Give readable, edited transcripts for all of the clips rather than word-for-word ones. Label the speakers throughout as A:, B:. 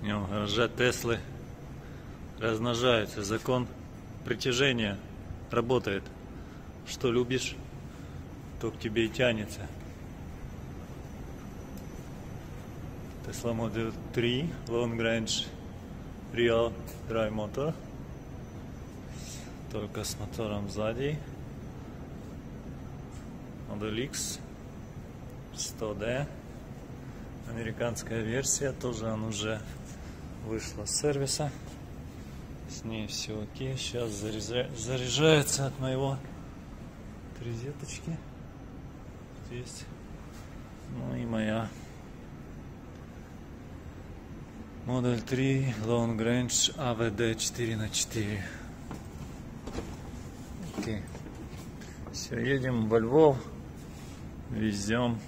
A: В гараже Теслы размножаются. Закон притяжения работает. Что любишь, то к тебе и тянется. Tesla Model 3 Long Range Real Drive Motor. Только с мотором сзади. Model X 100D. Американская версия. Тоже он уже вышла с сервиса. С ней все окей. Сейчас заряжается от моего розеточки. Здесь. Ну и моя Model 3 Long Range AVD 4х4. Окей. Все, едем во Львов. Везем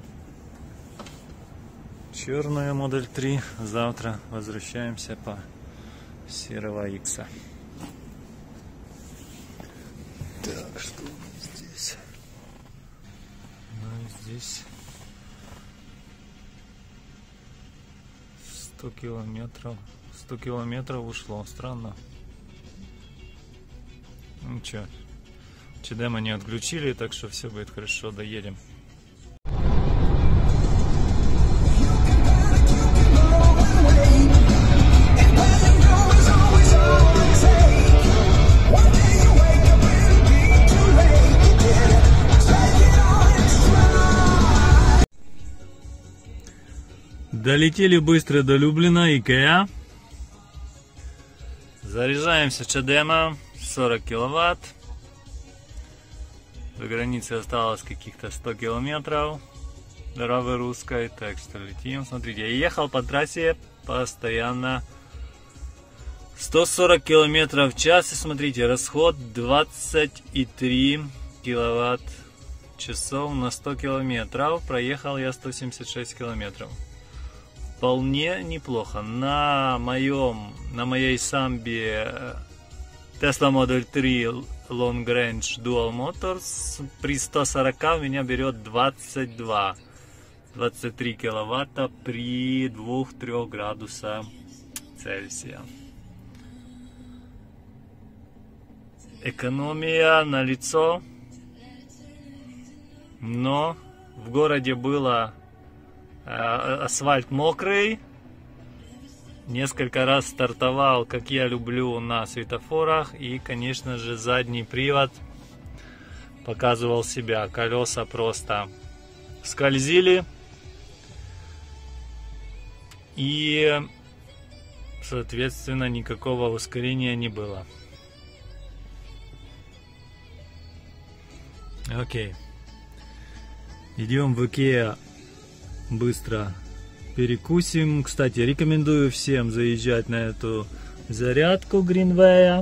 A: черную Model 3. Завтра возвращаемся по серого Икса. Так, что здесь? Ну, здесь 100 километров. 100 километров ушло. Странно. Ну чё, ЧДМа не отключили, так что все будет хорошо, доедем. Долетели быстро до Люблина, Икеа. Заряжаемся ЧДМа 40 киловатт. До границы осталось каких-то 100 километров. Дорогой русской, так что летим. Смотрите, я ехал по трассе постоянно 140 километров в час. И смотрите, расход 23 киловатт часов на 100 километров. Проехал я 176 километров. Вполне неплохо. На моей самбе Tesla Model 3 Long Range Dual Motors при 140 у меня берет 23 киловатта при 2-3 градусах Цельсия. Экономия налицо, но в городе было асфальт мокрый. Несколько раз стартовал, как я люблю, на светофорах. И, конечно же, задний привод показывал себя. Колеса просто скользили. И, соответственно, никакого ускорения не было. Окей. Идем в Икеа. Быстро перекусим. Кстати, рекомендую всем заезжать на эту зарядку Greenway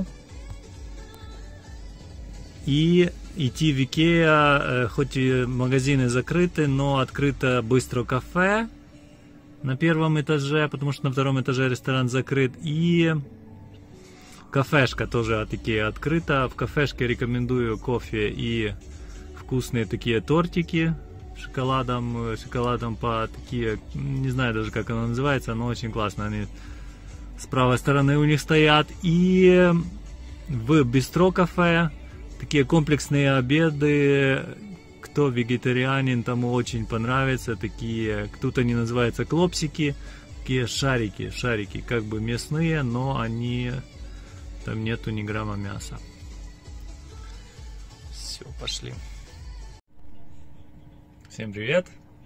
A: и идти в Икеа. Хоть и магазины закрыты, но открыто быстро кафе на первом этаже, потому что на втором этаже ресторан закрыт. И кафешка тоже от Икеа открыта. В кафешке рекомендую кофе и вкусные такие тортики шоколадом по такие, не знаю даже как оно называется, но очень классно. Они с правой стороны у них стоят. И в бистро кафе такие комплексные обеды. Кто вегетарианин, тому очень понравится. Такие, тут они называются клопсики, такие шарики как бы мясные, но они там нету ни грамма мяса. Все, пошли. Всем привет!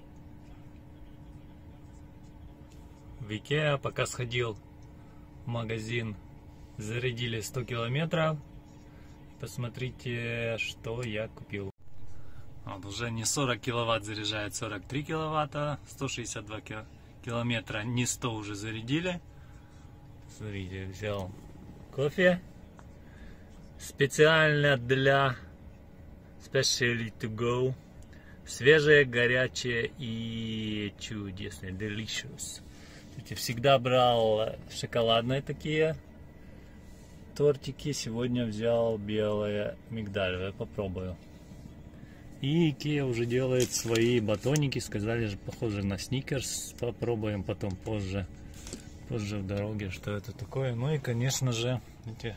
A: В Икеа пока сходил в магазин, зарядили 100 километров. Посмотрите, что я купил. Вот уже не 40 киловатт заряжает, 43 киловатта, 162 километра, не 100 уже зарядили. Смотрите, взял кофе специально для Specially to Go. Свежее, горячее и чудесное, delicious. Я всегда брал шоколадные такие тортики. Сегодня взял белое мигдалевое, попробую. И Икеа уже делает свои батоники. Сказали же, похоже на сникерс. Попробуем потом позже Позже в дороге, что это такое. Ну и, конечно же, эти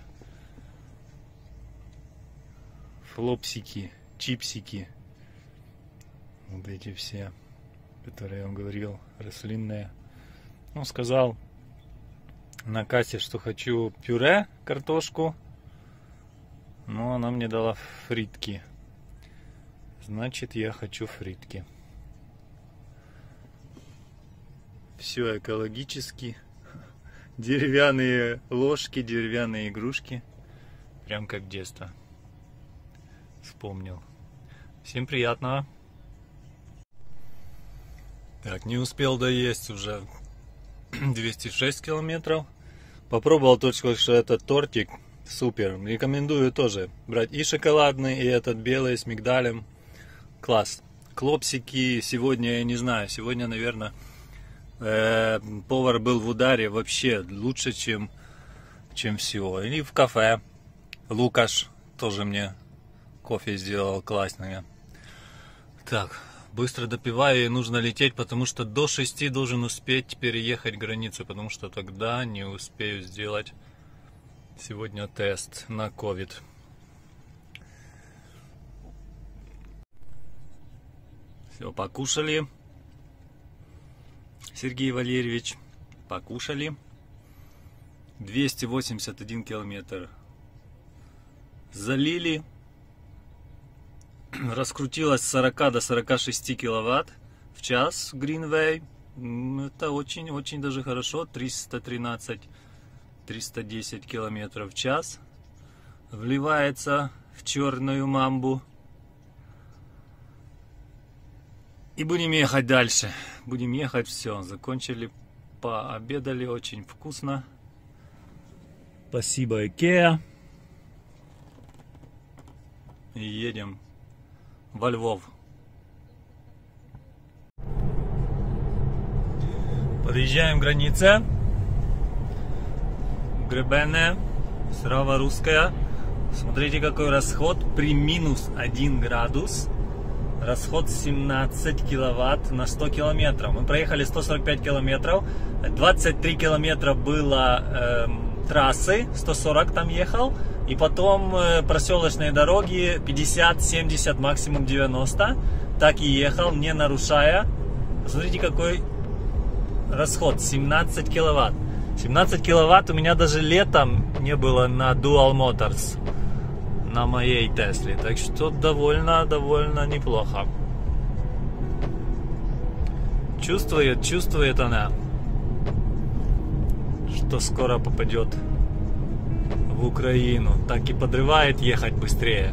A: флопсики, чипсики. Вот эти все, которые я вам говорил, рослинные. Ну, сказал на кассе, что хочу пюре, картошку. Но она мне дала фритки. Значит, я хочу фритки. Все экологически. Деревянные ложки, деревянные игрушки. Прям как детство. Вспомнил. Всем приятного. Так, не успел доесть уже 206 километров. Попробовал только что этот тортик. Супер. Рекомендую тоже брать и шоколадный, и этот белый с мигдалем. Класс. Клопсики сегодня, я не знаю, сегодня, наверное, повар был в ударе вообще лучше, чем всего. И в кафе Лукаш тоже мне кофе сделал классное. Так, быстро допиваю, и нужно лететь, потому что до 6 должен успеть переехать границу, потому что тогда не успею сделать сегодня тест на COVID. Все, покушали. Сергей Валерьевич, покушали. 281 километр залили. Раскрутилось с 40 до 46 киловатт в час Greenway. Это очень даже хорошо. 310 километров в час. Вливается в черную мамбу. И будем ехать дальше. Будем ехать, все. Закончили, пообедали, очень вкусно. Спасибо, Икеа. И едем во Львов. Подъезжаем к границе. Гребенная, срава русская. Смотрите, какой расход при минус 1 градус. Расход 17 киловатт на 100 километров. Мы проехали 145 километров. 23 километра было трассы, 140 там ехал. И потом проселочные дороги 50-70, максимум 90. Так и ехал, не нарушая. Посмотрите, какой расход. 17 киловатт. 17 киловатт у меня даже летом не было на Dual Motors. На моей Тесле. Так что довольно неплохо. Чувствует она, что скоро попадет в Украину. Так и подрывает ехать быстрее.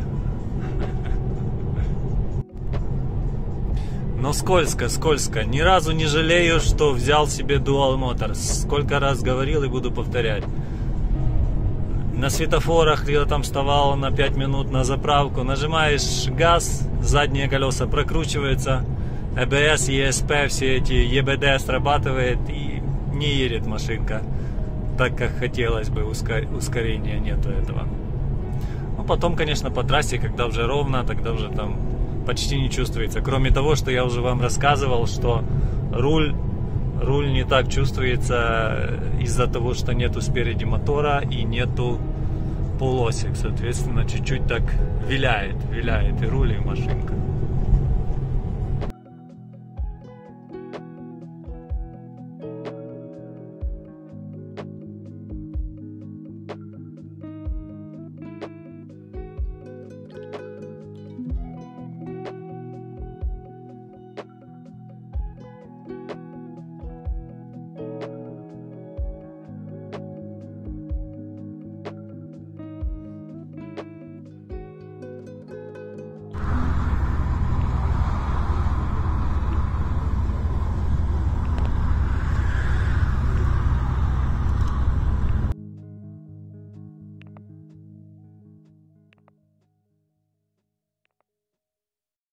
A: Но скользко. Ни разу не жалею, что взял себе Dual Motors. Сколько раз говорил и буду повторять. На светофорах, когда там вставал на 5 минут на заправку, нажимаешь газ, задние колеса прокручиваются, АБС, ESP, все эти ЕБД срабатывает и не едет машинка так, как хотелось бы, ускорения нету этого. Ну, потом, конечно, по трассе, когда уже ровно, тогда уже там почти не чувствуется. Кроме того, что я уже вам рассказывал, что руль не так чувствуется из-за того, что нету спереди мотора и нету полосик. Соответственно, чуть-чуть так виляет и руль, и машинка.